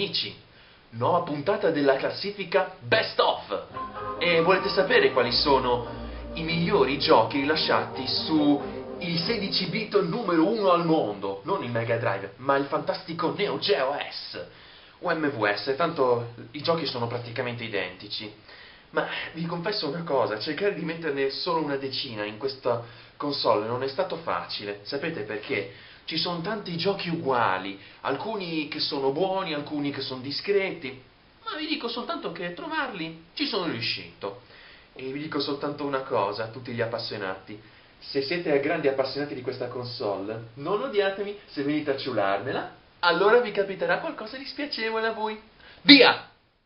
amici, nuova puntata della classifica Best Of. E volete sapere quali sono i migliori giochi rilasciati su il 16-bit numero 1 al mondo? Non il Mega Drive, ma il fantastico Neo Geo S o MVS, tanto i giochi sono praticamente identici. Ma vi confesso una cosa, cercare di metterne solo una decina in questa console non è stato facile. Sapete perché? Ci sono tanti giochi uguali, alcuni che sono buoni, alcuni che sono discreti, ma vi dico soltanto che trovarli ci sono riuscito. E vi dico soltanto una cosa a tutti gli appassionati: se siete grandi appassionati di questa console, non odiatemi se venite a ciularmela, allora vi capiterà qualcosa di spiacevole a voi. Via!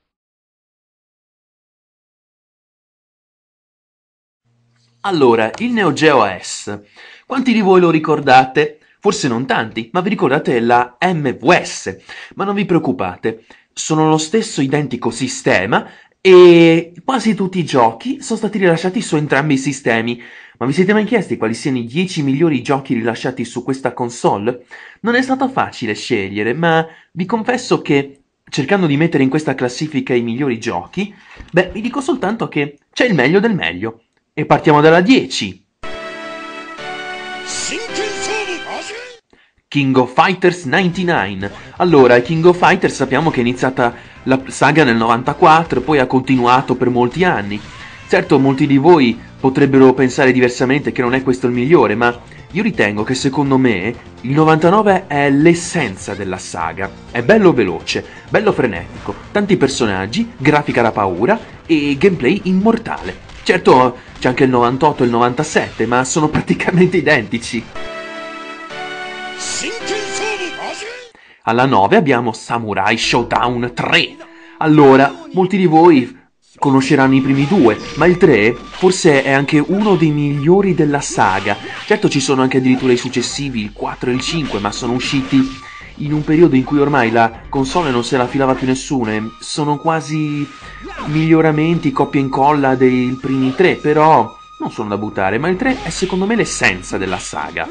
Allora, il Neo Geo S. Quanti di voi lo ricordate? Forse non tanti, ma vi ricordate la MVS? Ma non vi preoccupate, sono lo stesso identico sistema e quasi tutti i giochi sono stati rilasciati su entrambi i sistemi. Ma vi siete mai chiesti quali siano i 10 migliori giochi rilasciati su questa console? Non è stato facile scegliere, ma vi confesso che cercando di mettere in questa classifica i migliori giochi, vi dico soltanto che c'è il meglio del meglio. E partiamo dalla 10. King of Fighters 99. Allora, King of Fighters sappiamo che è iniziata la saga nel 94, poi ha continuato per molti anni. Certo, molti di voi potrebbero pensare diversamente, che non è questo il migliore, ma io ritengo che secondo me il 99 è l'essenza della saga. È bello veloce, bello frenetico, tanti personaggi, grafica da paura e gameplay immortale. Certo, c'è anche il 98 e il 97, ma sono praticamente identici. Alla 9 abbiamo Samurai Showdown 3. Allora, molti di voi conosceranno i primi due, ma il 3 forse è anche uno dei migliori della saga. Certo, ci sono anche addirittura i successivi, il 4 e il 5, ma sono usciti in un periodo in cui ormai la console non se la filava più nessuno e sono quasi miglioramenti, copia e incolla dei primi 3, però non sono da buttare, ma il 3 è secondo me l'essenza della saga.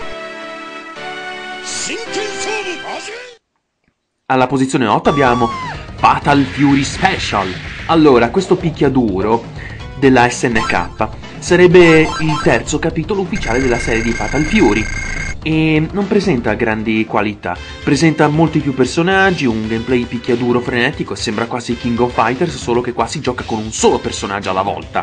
Alla posizione 8 abbiamo Fatal Fury Special. Allora, questo picchiaduro della SNK sarebbe il terzo capitolo ufficiale della serie di Fatal Fury e non presenta grandi qualità, presenta molti più personaggi, un gameplay picchiaduro frenetico e sembra quasi King of Fighters, solo che qua si gioca con un solo personaggio alla volta.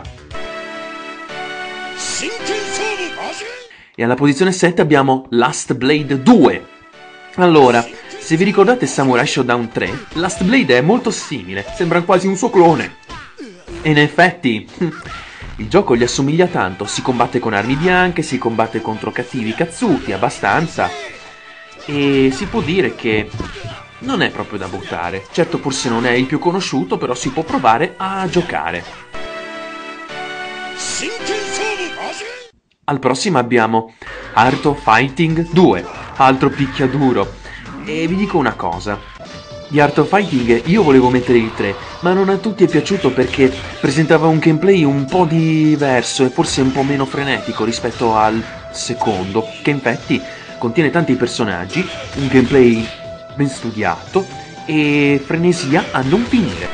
E alla posizione 7 abbiamo Last Blade 2. Allora, se vi ricordate Samurai Showdown 3, Last Blade è molto simile, sembra quasi un suo clone. E in effetti, il gioco gli assomiglia tanto, si combatte con armi bianche, si combatte contro cattivi cazzuti, abbastanza. E si può dire che non è proprio da buttare. Certo, forse non è il più conosciuto, però si può provare a giocare. Al prossimo abbiamo Art of Fighting 2, altro picchiaduro. E vi dico una cosa, di Art of Fighting io volevo mettere il 3, ma non a tutti è piaciuto perché presentava un gameplay un po' diverso e forse un po' meno frenetico rispetto al secondo, che infatti contiene tanti personaggi, un gameplay ben studiato e frenesia a non finire.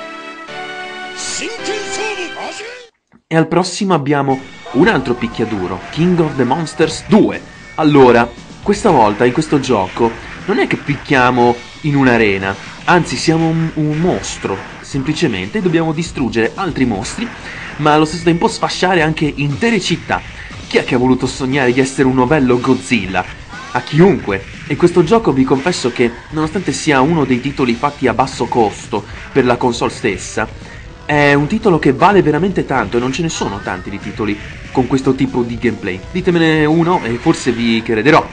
E al prossimo abbiamo un altro picchiaduro, King of the Monsters 2. Allora, questa volta in questo gioco non è che picchiamo in un'arena, anzi siamo un mostro, semplicemente dobbiamo distruggere altri mostri, ma allo stesso tempo sfasciare anche intere città. Chi è che ha voluto sognare di essere un novello Godzilla? A chiunque. E questo gioco vi confesso che, nonostante sia uno dei titoli fatti a basso costo per la console stessa, è un titolo che vale veramente tanto e non ce ne sono tanti di titoli con questo tipo di gameplay. Ditemene uno e forse vi crederò.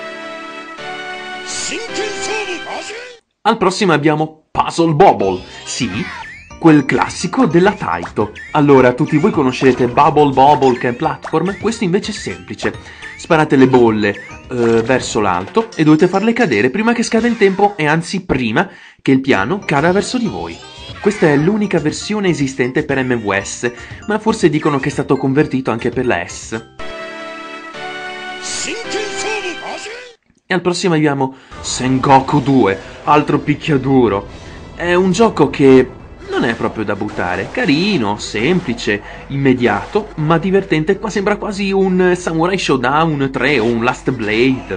Al prossimo abbiamo Puzzle Bobble, sì, quel classico della Taito. Allora, tutti voi conoscerete Bubble Bobble che è platform, questo invece è semplice. Sparate le bolle verso l'alto e dovete farle cadere prima che scada il tempo e anzi prima che il piano cada verso di voi. Questa è l'unica versione esistente per MVS, ma forse dicono che è stato convertito anche per la S. E al prossimo abbiamo Sengoku 2, altro picchiaduro. È un gioco che non è proprio da buttare, carino, semplice, immediato, ma divertente, qua sembra quasi un Samurai Showdown 3 o un Last Blade.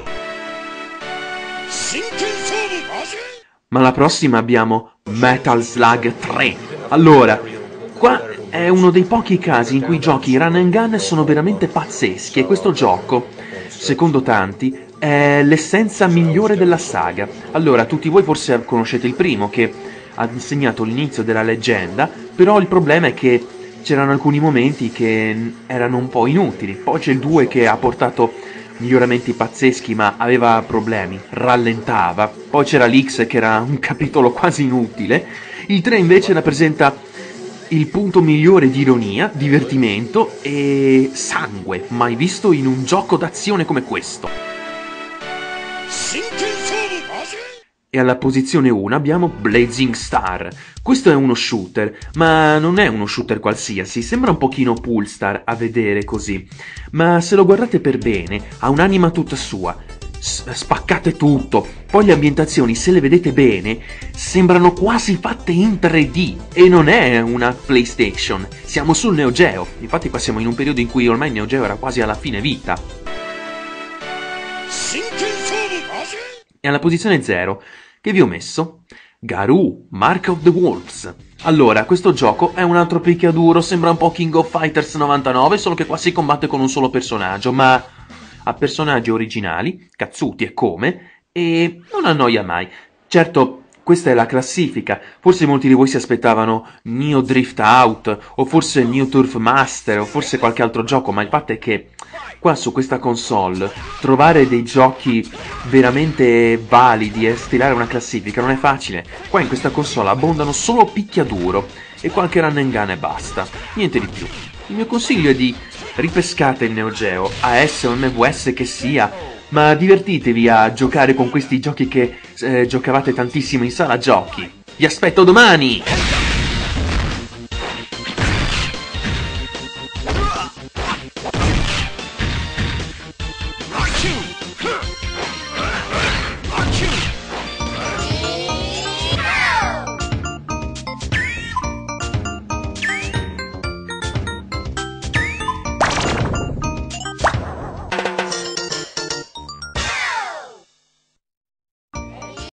Ma alla prossima abbiamo Metal Slug 3. Allora, qua è uno dei pochi casi in cui i giochi run and gun sono veramente pazzeschi e questo gioco, secondo tanti, è l'essenza migliore della saga. Allora, tutti voi forse conoscete il primo che ha insegnato l'inizio della leggenda, però il problema è che c'erano alcuni momenti che erano un po' inutili. Poi c'è il 2 che ha portato miglioramenti pazzeschi ma aveva problemi, rallentava. Poi c'era l'X che era un capitolo quasi inutile. Il 3 invece rappresenta il punto migliore di ironia, divertimento e sangue mai visto in un gioco d'azione come questo. E alla posizione 1 abbiamo Blazing Star. Questo è uno shooter, ma non è uno shooter qualsiasi, sembra un pochino Poolstar a vedere così, ma se lo guardate per bene ha un'anima tutta sua. Spaccate tutto, poi le ambientazioni, se le vedete bene, sembrano quasi fatte in 3D e non è una PlayStation, siamo sul Neo Geo, infatti qua siamo in un periodo in cui ormai il Neo Geo era quasi alla fine vita. E alla posizione 0, che vi ho messo? Garou, Mark of the Wolves. Allora, questo gioco è un altro picchiaduro, sembra un po' King of Fighters 99, solo che qua si combatte con un solo personaggio, ma ha personaggi originali, cazzuti e come, e non annoia mai. Certo, questa è la classifica, forse molti di voi si aspettavano Neo Drift Out, o forse Neo Turf Master, o forse qualche altro gioco, ma il fatto è che qua su questa console trovare dei giochi veramente validi e stilare una classifica non è facile. Qua in questa console abbondano solo picchiaduro e qualche run and gun e basta, niente di più. Il mio consiglio è di ripescate il Neo Geo, AS o MVS che sia, ma divertitevi a giocare con questi giochi che giocavate tantissimo in sala giochi. Vi aspetto domani!